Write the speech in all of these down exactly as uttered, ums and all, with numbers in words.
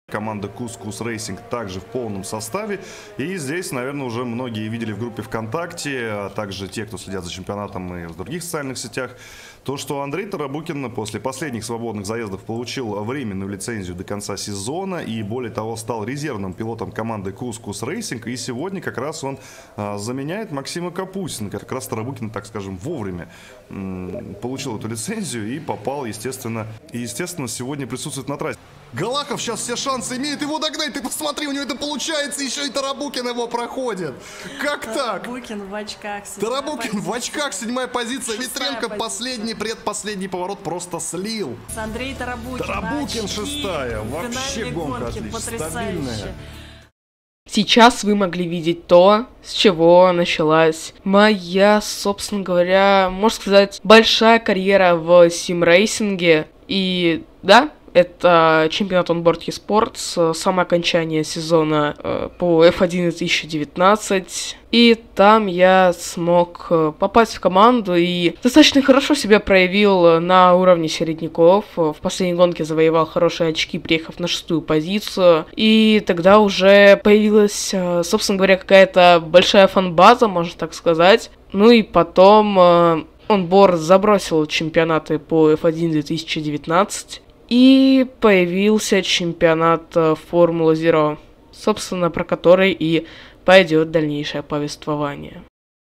Команда Кускус Рейсинг также в полном составе. И здесь, наверное, уже многие видели в группе ВКонтакте, а также те, кто следят за чемпионатом и в других социальных сетях, то, что Андрей Тарабукин после последних свободных заездов получил временную лицензию до конца сезона и, более того, стал резервным пилотом команды Кускус Рейсинг. И сегодня как раз он а, заменяет Максима Капустина. Как раз Тарабукин, так скажем, вовремя м, получил эту лицензию и попал, естественно, и, естественно, сегодня присутствует на трассе. Галахов сейчас все шансы имеет его догнать. Ты посмотри, у него это получается, еще и Тарабукин его проходит. Как так? Тарабукин в очках. Тарабукин в очках, седьмая позиция. Ветренко последний, предпоследний поворот просто слил. Андрей Тарабукин. Тарабукин шестая. Вообще гонка отличная, стабильная. Сейчас вы могли видеть то, с чего началась моя, собственно говоря, можно сказать, большая карьера в симрейсинге. И да, это чемпионат Onboard eSports, самое окончание сезона э, по эф один две тысячи девятнадцать. И там я смог попасть в команду и достаточно хорошо себя проявил на уровне середняков. В последней гонке завоевал хорошие очки, приехав на шестую позицию. И тогда уже появилась, собственно говоря, какая-то большая фан-база, можно так сказать. Ну и потом э, Onboard забросил чемпионаты по эф один две тысячи девятнадцать. И появился чемпионат Формула Zero, собственно, про который и пойдет дальнейшее повествование.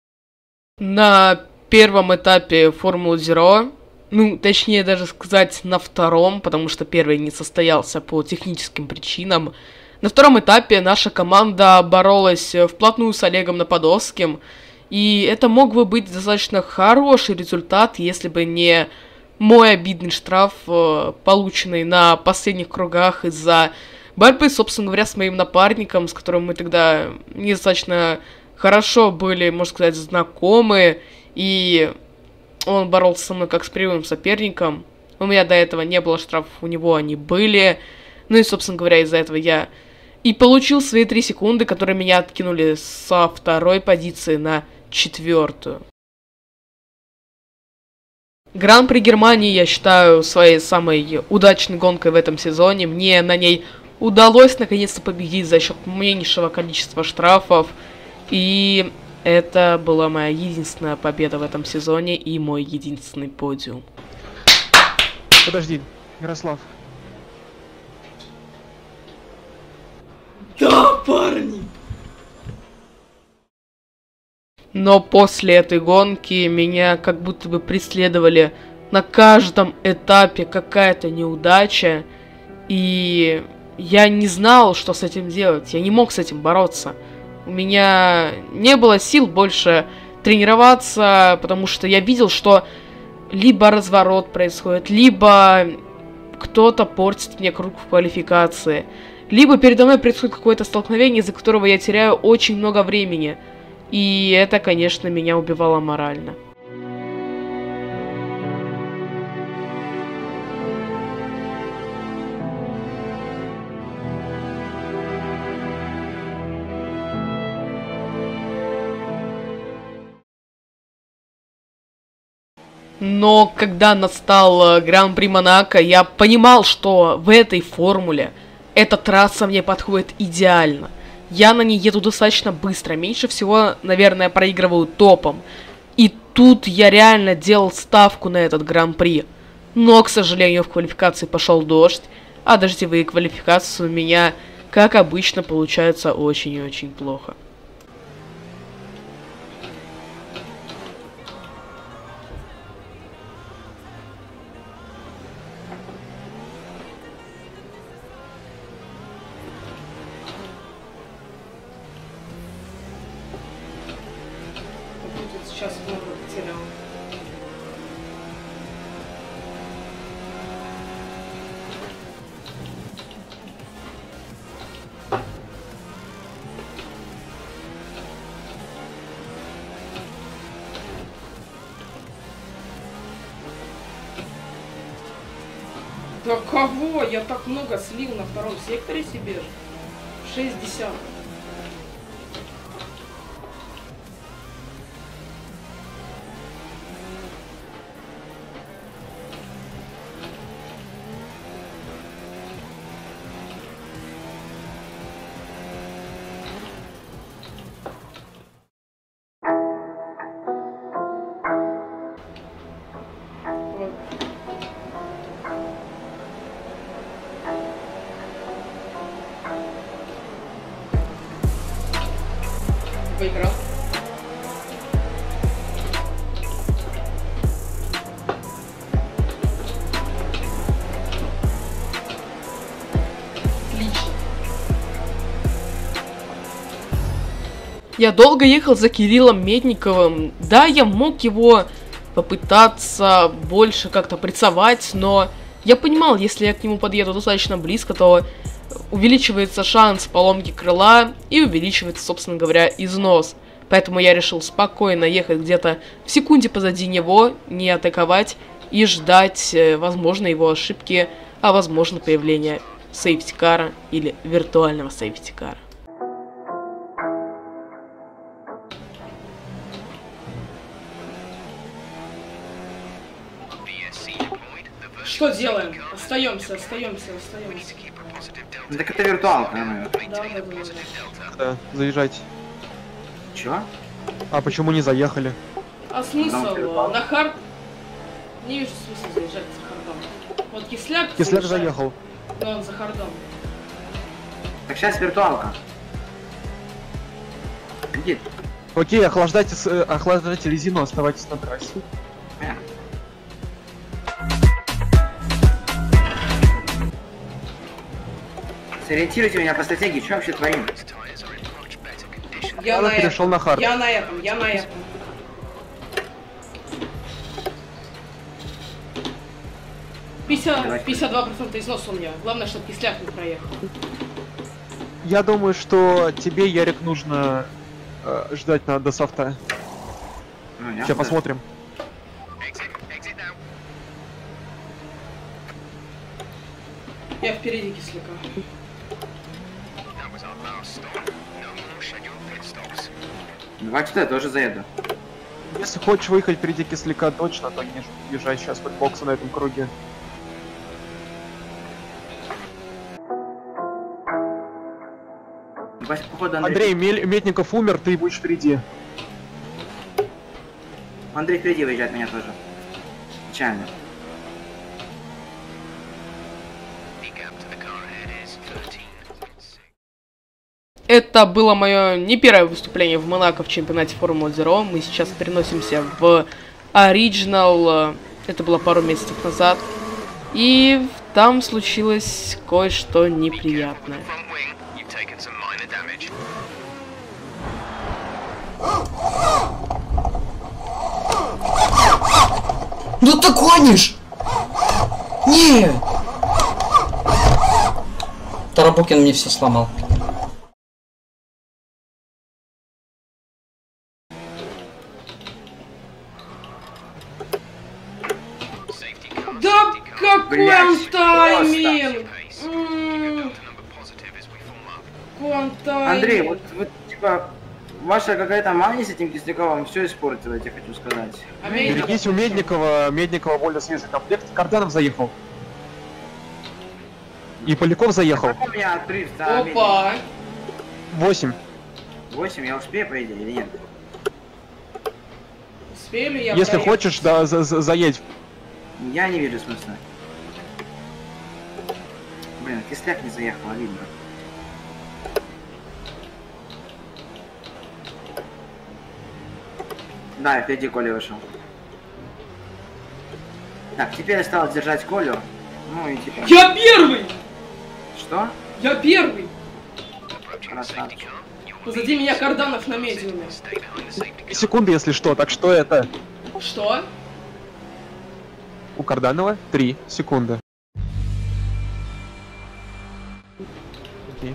На первом этапе Формулы Zero, ну, точнее даже сказать на втором, потому что первый не состоялся по техническим причинам, на втором этапе наша команда боролась вплотную с Олегом Нападовским, и это мог бы быть достаточно хороший результат, если бы не мой обидный штраф, полученный на последних кругах из-за борьбы, собственно говоря, с моим напарником, с которым мы тогда недостаточно хорошо были, можно сказать, знакомы, и он боролся со мной как с прямым соперником. У меня до этого не было штрафов, у него они были. Ну и, собственно говоря, из-за этого я и получил свои три секунды, которые меня откинули со второй позиции на четвертую. Гран-при Германии я считаю своей самой удачной гонкой в этом сезоне. Мне на ней удалось наконец-то победить за счет меньшего количества штрафов. И это была моя единственная победа в этом сезоне и мой единственный подиум. Подожди, Ярослав. Да, парни! Но после этой гонки меня как будто бы преследовали на каждом этапе какая-то неудача. И я не знал, что с этим делать. Я не мог с этим бороться. У меня не было сил больше тренироваться, потому что я видел, что либо разворот происходит, либо кто-то портит мне круг в квалификации, либо передо мной происходит какое-то столкновение, из-за которого я теряю очень много времени. И это, конечно, меня убивало морально. Но когда настал Гран-при Монако, я понимал, что в этой формуле эта трасса мне подходит идеально. Я на ней еду достаточно быстро, меньше всего, наверное, проигрываю топом. И тут я реально делал ставку на этот гран-при. Но, к сожалению, в квалификации пошел дождь, а дождевые квалификации у меня, как обычно, получаются очень и очень плохо. Сейчас много потерял. Да кого? Я так много слил на втором секторе себе. шесть десятых. Выиграл. Отлично. Я долго ехал за Кириллом Медниковым. Да, я мог его попытаться больше как-то прессовать, но я понимал, если я к нему подъеду достаточно близко, то увеличивается шанс поломки крыла и увеличивается, собственно говоря, износ. Поэтому я решил спокойно ехать где-то в секунде позади него, не атаковать и ждать, возможно, его ошибки, а возможно появления сейфтикара или виртуального сейфтикара. Что делаем? Остаемся, остаемся, остаемся. Ну, так это виртуалка, наверное. Да, да, да, да. Да, заезжайте. Чего? А почему не заехали? А смысл? Там На хард... Не вижу смысла заезжать за хардом. Вот кисляк... Кисляк заезжает, заехал. но он за хардом. Так сейчас виртуалка. Иди. Окей, охлаждайте, с- э, охлаждайте резину, оставайтесь на трассе. Э. Сориентируйте меня по стратегии, что вообще творим? Я Ладно, на перешел этом. на хард. Я на этом, я на этом. пятьдесят, пятьдесят два процента износа у меня. Главное, чтобы кисляк не проехал. Я думаю, что тебе, Ярик, нужно э, ждать на до софта. Ну, я Сейчас да. посмотрим. Я впереди кисляка. Два часа я тоже заеду. Если хочешь выехать впереди кисляка точно, то не езжай сейчас под боксы на этом круге. Вася, походу, Андрей. Андрей, Мель- Метников умер, ты будешь впереди. Андрей впереди выезжает меня тоже. Печально. Это было мое не первое выступление в Монако в чемпионате Формулы Zero. Мы сейчас переносимся в Original. Это было пару месяцев назад. И там случилось кое-что неприятное. Ну ты гонишь! Не! Тарабукин мне все сломал. Да какой Блядь, он тайминг! М, какой он тайминг! Андрей, вот, вот типа, ваша какая-то мания с этим Кисляковым все испортила, я тебе хочу сказать. А Медников- Берегись у Медникова, Медникова более свежий комплект. Карданов заехал. И Поляков заехал. Какой у меня отрыв, да, Опа! восемь. восемь, я успею, по идее, или нет? Успею ли я Если проехать? хочешь, да, за- за- заедь. Я не вижу смысла. Блин, Кисляк не заехал, а видно. Да, я впереди Коля вышел. Так, теперь осталось держать Колю. Ну и типа... Я первый! Что? Я первый! Красавчик. Позади меня Карданов на медиуме. Три секунды, если что. Так что это? Что? У Карданова три секунды. Окей.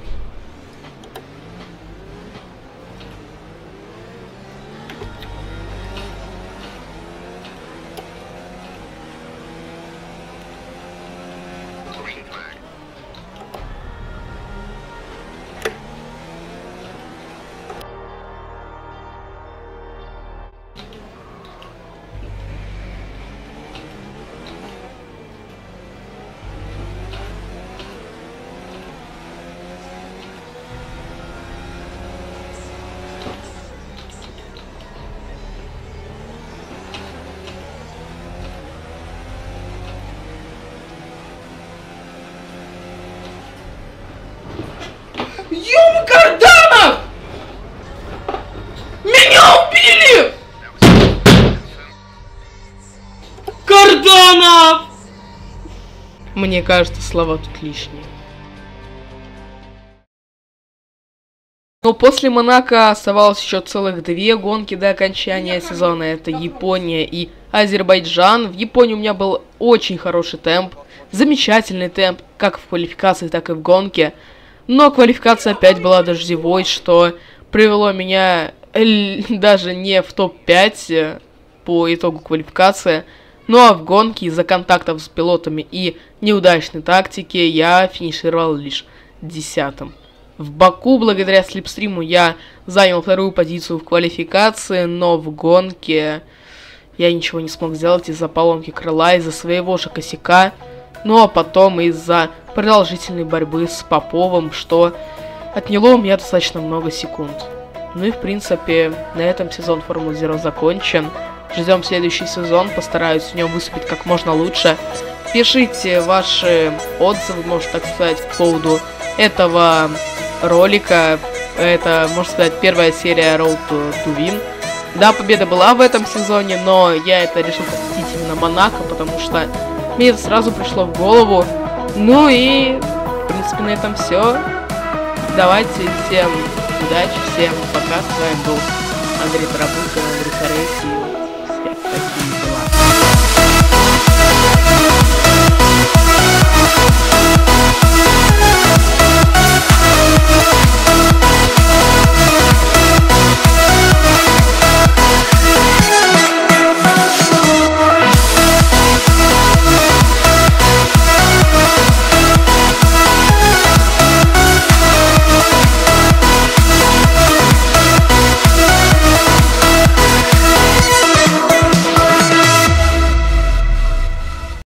Мне кажется, слова тут лишние. Но после Монако оставалось еще целых две гонки до окончания сезона. Это Япония и Азербайджан. В Японии у меня был очень хороший темп. Замечательный темп, как в квалификации, так и в гонке. Но квалификация опять была дождевой, что привело меня даже не в топ пять по итогу квалификации. Ну а в гонке из-за контактов с пилотами и неудачной тактики я финишировал лишь десятым. В Баку, благодаря слепстриму, я занял вторую позицию в квалификации, но в гонке я ничего не смог сделать из-за поломки крыла, из-за своего же косяка. Ну а потом из-за продолжительной борьбы с Поповым, что отняло у меня достаточно много секунд. Ну и в принципе, на этом сезон Формулы Zero закончен. Ждем следующий сезон, постараюсь в нем выступить как можно лучше. Пишите ваши отзывы, можно так сказать, по поводу этого ролика. Это, можно сказать, первая серия Road to Win. Да, победа была в этом сезоне, но я это решил посвятить именно Монако, потому что мне это сразу пришло в голову. Ну и, в принципе, на этом все. Давайте, всем удачи, всем пока. С вами был Андрей Тарабукин, Андрей Тарейский.